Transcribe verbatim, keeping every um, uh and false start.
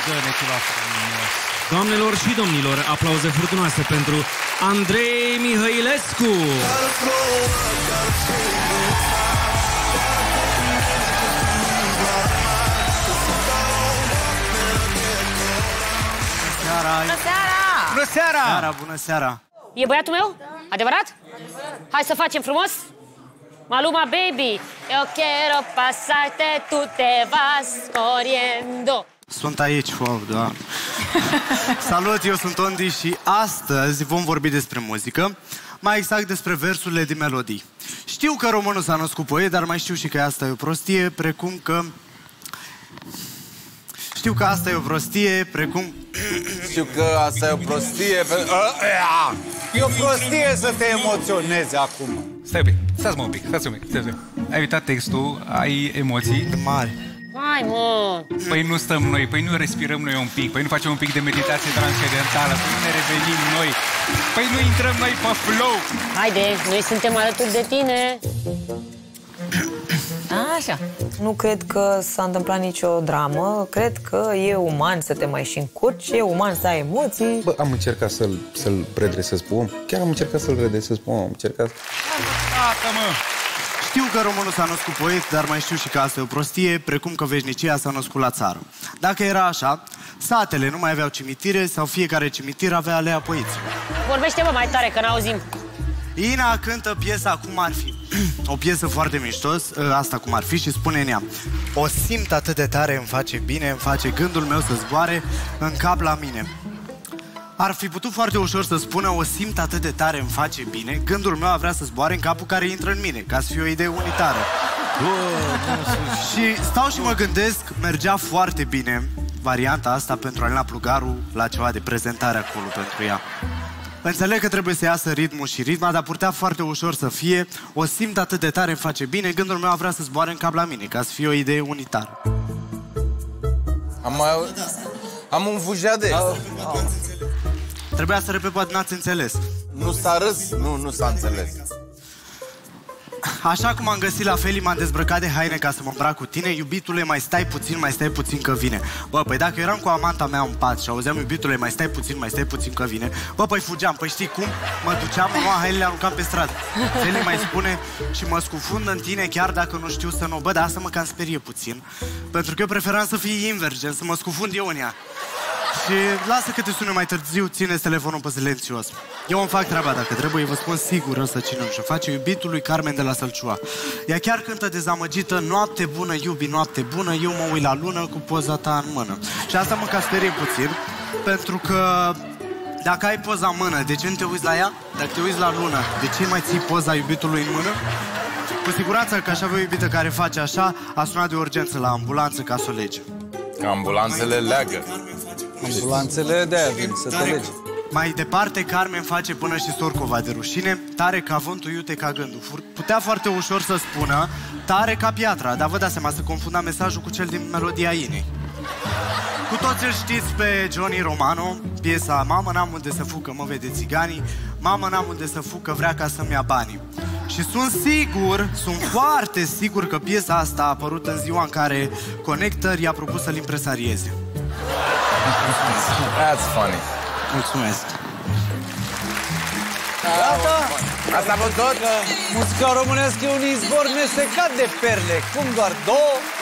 Dă-ne ceva frumos. Doamnelor și domnilor, aplauze furtunoase pentru Andrei Mihăilescu. Bună seara! Bună seara! Seara, bună seara! E băiatul meu? Adevărat? Hai să facem frumos? Maluma, baby! Eu quiero pasarte, tu te vas corriendo. Sunt aici, wow, da. Salut, eu sunt Ondi și astăzi vom vorbi despre muzică, mai exact despre versurile din melodii. Știu că românul s-a născut poet, dar mai știu și că asta e o prostie, precum că... Știu că asta e o prostie, precum... Știu că asta e o prostie, pe... E o prostie să te emoționezi acum. Stai un pic, stați-mă un pic, stați un pic, stați un pic. Ai uitat textul, ai emoții mari. Hai, mă! Păi nu stăm noi, păi nu respirăm noi un pic, păi nu facem un pic de meditație transcendentală, păi nu ne revenim noi, păi nu intrăm noi pe flow. Haide, noi suntem alături de tine. Așa. Nu cred că s-a întâmplat nicio dramă. Cred că e uman să te mai și încurci, e uman să ai emoții. Bă, am încercat să-l să-l redresez pe om. Chiar am încercat să-l redresez pe om. Am încercat... Tată, mă! Știu că românul s-a născut poet, dar mai știu și că asta e o prostie, precum că veșnicia s-a născut la țară. Dacă era așa, satele nu mai aveau cimitire sau fiecare cimitir avea alea poeți. Vorbește, mă, mai tare, că n-auzim. Ina cântă piesa Cum ar fi. O piesă foarte miștos, asta cum ar fi, și spune în ea: o simt atât de tare, îmi face bine, îmi face gândul meu să zboare în cap la mine. Ar fi putut foarte ușor să spună: o simt atât de tare, îmi face bine, gândul meu a vrea să zboare în capul care intră în mine, ca să fie o idee unitară. Și stau și mă gândesc, mergea foarte bine varianta asta pentru Alina Plugaru la ceva de prezentare acolo pentru ea. Înțeleg că trebuie să iasă ritmul și ritma, dar putea foarte ușor să fie: o simt atât de tare, îmi face bine, gândul meu a vrea să zboare în cap la mine, ca să fie o idee unitară. Am mai... Am un vujade. Trebuia să repet, poate n-ați înțeles. Nu s-a râs? Nu, nu s-a înțeles. Așa cum am găsit la Feli, m-am dezbrăcat de haine ca să mă îmbrac cu tine. Iubitule, mai stai puțin, mai stai puțin că vine. Bă, păi dacă eram cu amanta mea în pat și auzeam: iubitule, mai stai puțin, mai stai puțin că vine, bă, păi fugeam, păi știi cum? Mă duceam, mă luam hainele, le aruncam pe stradă. Feli mai spune: și mă scufund în tine chiar dacă nu știu să nu. Bă, dar asta mă cam sperie puțin, pentru că eu preferam să fie invers, gen să mă scufund eu în ea. Și lasă că te sună mai târziu, țineți telefonul pe silențios. Eu îmi fac treaba dacă trebuie, vă spun sigur o să ținem. Și face iubitul lui Carmen de la Sălciua. Ea chiar cântă dezamăgită: noapte bună, iubi, noapte bună, eu mă uit la lună cu poza ta în mână. Și asta mă cam sperie puțin, pentru că dacă ai poza în mână, de ce nu te uiți la ea? Dacă te uiți la lună, de ce mai ții poza iubitului în mână? Cu siguranță că aș avea o iubită care face așa, a sunat de urgență la ambulanță ca să o lege. Ambulanțele leagă. Ambulanțele de-aia vin să te lege. Mai departe, Carmen face până și Sorcova de rușine: tare ca vântul, iute ca gândul. Putea foarte ușor să spună: tare ca piatra, dar vă dați seama, să confunda mesajul cu cel din melodia Inei. Cu toți îl știți pe Johnny Romano, piesa Mamă, n-am unde să fug că mă vede țiganii, mamă, n-am unde să fug că vrea ca să-mi ia banii. Și sunt sigur, sunt foarte sigur că piesa asta a apărut în ziua în care Connector i-a propus să-l impresarieze. That's funny. Mulțumesc. Gata? Asta a fost tot? Muzica românească e un izvor mestecat de perle. Cum doar două?